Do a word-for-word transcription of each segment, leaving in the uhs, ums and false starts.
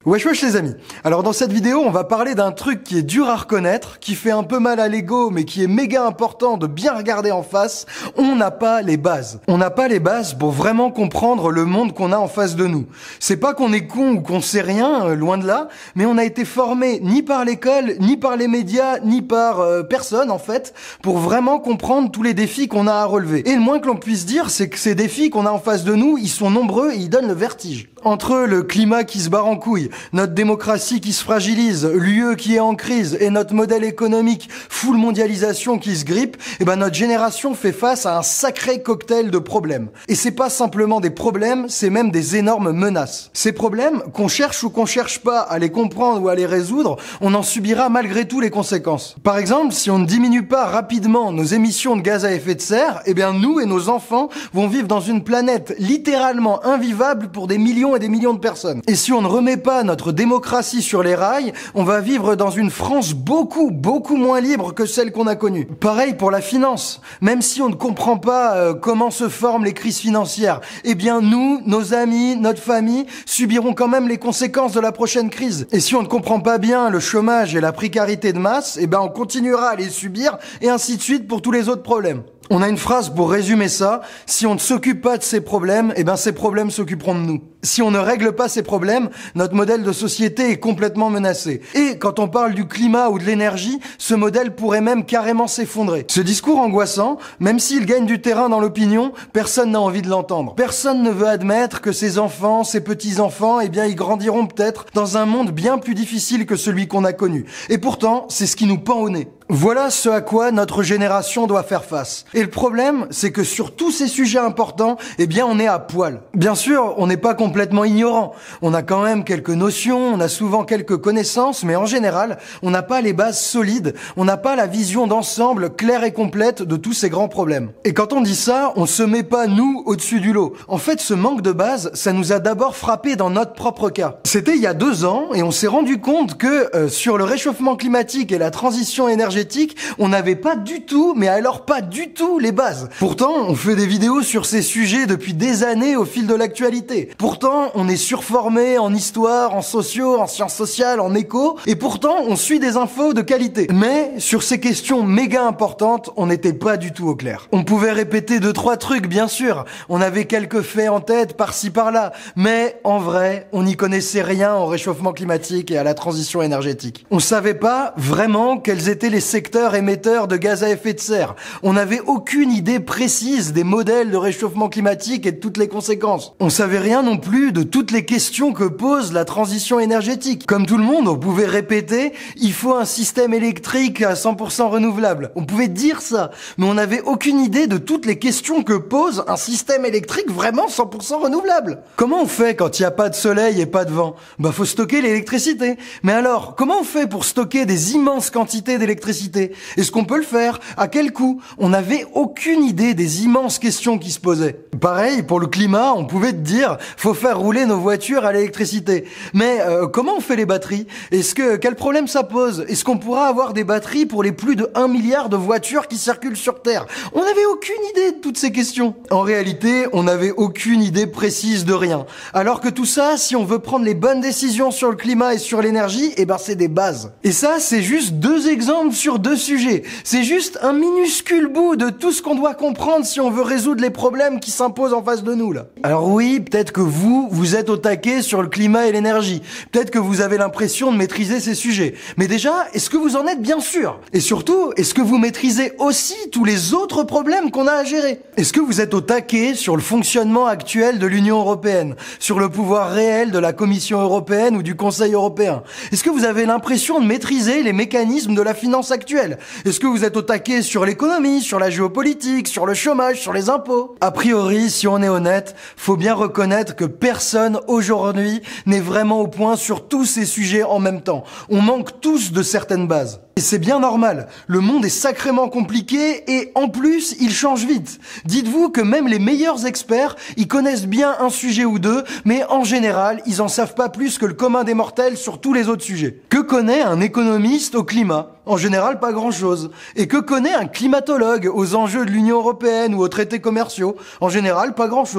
Wesh wesh les amis. Alors dans cette vidéo, on va parler d'un truc qui est dur à reconnaître, qui fait un peu mal à l'ego, mais qui est méga important de bien regarder en face. On n'a pas les bases. On n'a pas les bases pour vraiment comprendre le monde qu'on a en face de nous. C'est pas qu'on est con ou qu'on sait rien, euh, loin de là, mais on a été formé ni par l'école, ni par les médias, ni par euh, personne en fait, pour vraiment comprendre tous les défis qu'on a à relever. Et le moins que l'on puisse dire, c'est que ces défis qu'on a en face de nous, ils sont nombreux et ils donnent le vertige. Entre le climat qui se barre en couille, notre démocratie qui se fragilise, l'U E qui est en crise et notre modèle économique full mondialisation qui se grippe, eh ben notre génération fait face à un sacré cocktail de problèmes. Et c'est pas simplement des problèmes, c'est même des énormes menaces. Ces problèmes, qu'on cherche ou qu'on cherche pas à les comprendre ou à les résoudre, on en subira malgré tout les conséquences. Par exemple, si on ne diminue pas rapidement nos émissions de gaz à effet de serre, eh bien nous et nos enfants vont vivre dans une planète littéralement invivable pour des millions et des millions de personnes. Et si on ne remet pas notre démocratie sur les rails, on va vivre dans une France beaucoup, beaucoup moins libre que celle qu'on a connue. Pareil pour la finance. Même si on ne comprend pas euh, comment se forment les crises financières, eh bien nous, nos amis, notre famille, subiront quand même les conséquences de la prochaine crise. Et si on ne comprend pas bien le chômage et la précarité de masse, eh ben on continuera à les subir et ainsi de suite pour tous les autres problèmes. On a une phrase pour résumer ça: si on ne s'occupe pas de ces problèmes, eh ben ces problèmes s'occuperont de nous. Si on ne règle pas ces problèmes, notre modèle de société est complètement menacé. Et quand on parle du climat ou de l'énergie, ce modèle pourrait même carrément s'effondrer. Ce discours angoissant, même s'il gagne du terrain dans l'opinion, personne n'a envie de l'entendre. Personne ne veut admettre que ses enfants, ses petits-enfants, eh bien ils grandiront peut-être dans un monde bien plus difficile que celui qu'on a connu. Et pourtant, c'est ce qui nous pend au nez. Voilà ce à quoi notre génération doit faire face. Et le problème, c'est que sur tous ces sujets importants, eh bien, on est à poil. Bien sûr, on n'est pas complètement ignorant. On a quand même quelques notions, on a souvent quelques connaissances, mais en général, on n'a pas les bases solides, on n'a pas la vision d'ensemble claire et complète de tous ces grands problèmes. Et quand on dit ça, on se met pas, nous, au-dessus du lot. En fait, ce manque de base, ça nous a d'abord frappé dans notre propre cas. C'était il y a deux ans, et on s'est rendu compte que, euh, sur le réchauffement climatique et la transition énergétique, on n'avait pas du tout, mais alors pas du tout les bases. Pourtant, on fait des vidéos sur ces sujets depuis des années au fil de l'actualité. Pourtant, on est surformé en histoire, en sociaux, en sciences sociales, en éco, et pourtant, on suit des infos de qualité. Mais, sur ces questions méga importantes, on n'était pas du tout au clair. On pouvait répéter deux, trois trucs, bien sûr. On avait quelques faits en tête, par-ci, par-là. Mais, en vrai, on n'y connaissait rien au réchauffement climatique et à la transition énergétique. On savait pas vraiment quels étaient les secteurs émetteurs de gaz à effet de serre. On n'avait aucune idée précise des modèles de réchauffement climatique et de toutes les conséquences. On savait rien non plus de toutes les questions que pose la transition énergétique. Comme tout le monde, on pouvait répéter « il faut un système électrique à cent pour cent renouvelable ». On pouvait dire ça, mais on n'avait aucune idée de toutes les questions que pose un système électrique vraiment cent pour cent renouvelable. Comment on fait quand il n'y a pas de soleil et pas de vent? Bah faut stocker l'électricité. Mais alors, comment on fait pour stocker des immenses quantités d'électricité? Est-ce qu'on peut le faire? À quel coût? On n'avait aucune idée des immenses questions qui se posaient. Pareil, pour le climat, on pouvait te dire faut faire rouler nos voitures à l'électricité. Mais euh, comment on fait les batteries? Est-ce que quel problème ça pose? Est-ce qu'on pourra avoir des batteries pour les plus de un milliard de voitures qui circulent sur Terre? On n'avait aucune idée de toutes ces questions. En réalité, on n'avait aucune idée précise de rien. Alors que tout ça, si on veut prendre les bonnes décisions sur le climat et sur l'énergie, eh ben c'est des bases. Et ça, c'est juste deux exemples sur deux sujets. C'est juste un minuscule bout de tout ce qu'on doit comprendre si on veut résoudre les problèmes qui s'imposent en face de nous, là. Alors oui, peut-être que vous, vous êtes au taquet sur le climat et l'énergie. Peut-être que vous avez l'impression de maîtriser ces sujets. Mais déjà, est-ce que vous en êtes bien sûr? Et surtout, est-ce que vous maîtrisez aussi tous les autres problèmes qu'on a à gérer? Est-ce que vous êtes au taquet sur le fonctionnement actuel de l'Union européenne? Sur le pouvoir réel de la Commission européenne ou du Conseil européen? Est-ce que vous avez l'impression de maîtriser les mécanismes de la finance actuelle? Est-ce que vous êtes au taquet sur l'économie, sur la géopolitique, sur le chômage, sur les impôts? A priori, si on est honnête, faut bien reconnaître que personne aujourd'hui n'est vraiment au point sur tous ces sujets en même temps. On manque tous de certaines bases. Et c'est bien normal, le monde est sacrément compliqué et en plus, il change vite. Dites-vous que même les meilleurs experts, ils connaissent bien un sujet ou deux, mais en général, ils en savent pas plus que le commun des mortels sur tous les autres sujets. Que connaît un économiste au climat? En général, pas grand-chose. Et que connaît un climatologue aux enjeux de l'Union européenne ou aux traités commerciaux? En général, pas grand-chose.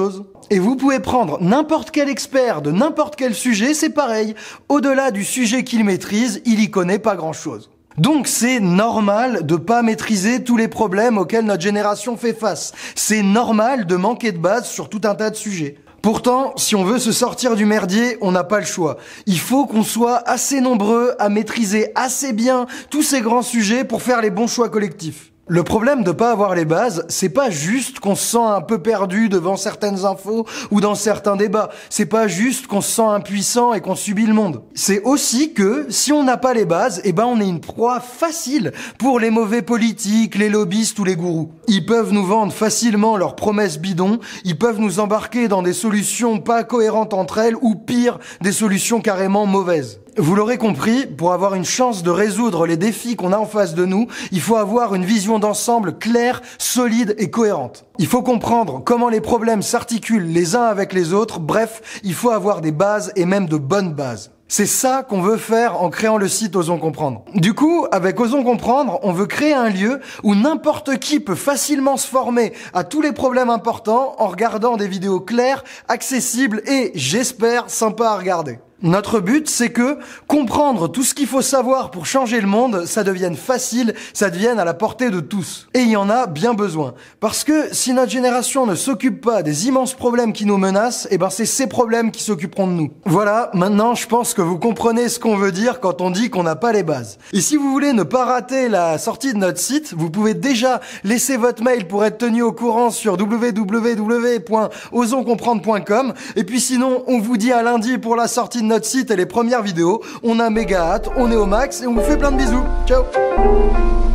Et vous pouvez prendre n'importe quel expert de n'importe quel sujet, c'est pareil. Au-delà du sujet qu'il maîtrise, il y connaît pas grand-chose. Donc c'est normal de pas maîtriser tous les problèmes auxquels notre génération fait face. C'est normal de manquer de base sur tout un tas de sujets. Pourtant, si on veut se sortir du merdier, on n'a pas le choix. Il faut qu'on soit assez nombreux à maîtriser assez bien tous ces grands sujets pour faire les bons choix collectifs. Le problème de pas avoir les bases, c'est pas juste qu'on se sent un peu perdu devant certaines infos ou dans certains débats. C'est pas juste qu'on se sent impuissant et qu'on subit le monde. C'est aussi que, si on n'a pas les bases, eh ben on est une proie facile pour les mauvais politiques, les lobbyistes ou les gourous. Ils peuvent nous vendre facilement leurs promesses bidons, ils peuvent nous embarquer dans des solutions pas cohérentes entre elles ou pire, des solutions carrément mauvaises. Vous l'aurez compris, pour avoir une chance de résoudre les défis qu'on a en face de nous, il faut avoir une vision d'ensemble claire, solide et cohérente. Il faut comprendre comment les problèmes s'articulent les uns avec les autres, bref, il faut avoir des bases et même de bonnes bases. C'est ça qu'on veut faire en créant le site Osons Comprendre. Du coup, avec Osons Comprendre, on veut créer un lieu où n'importe qui peut facilement se former à tous les problèmes importants en regardant des vidéos claires, accessibles et, j'espère, sympas à regarder. Notre but, c'est que comprendre tout ce qu'il faut savoir pour changer le monde, ça devienne facile, ça devienne à la portée de tous. Et il y en a bien besoin. Parce que si notre génération ne s'occupe pas des immenses problèmes qui nous menacent, eh ben c'est ces problèmes qui s'occuperont de nous. Voilà, maintenant je pense que vous comprenez ce qu'on veut dire quand on dit qu'on n'a pas les bases. Et si vous voulez ne pas rater la sortie de notre site, vous pouvez déjà laisser votre mail pour être tenu au courant sur w w w point osons comprendre point com. Et puis sinon, on vous dit à lundi pour la sortie de notre site et les premières vidéos. On a méga hâte, on est au max et on vous fait plein de bisous. Ciao!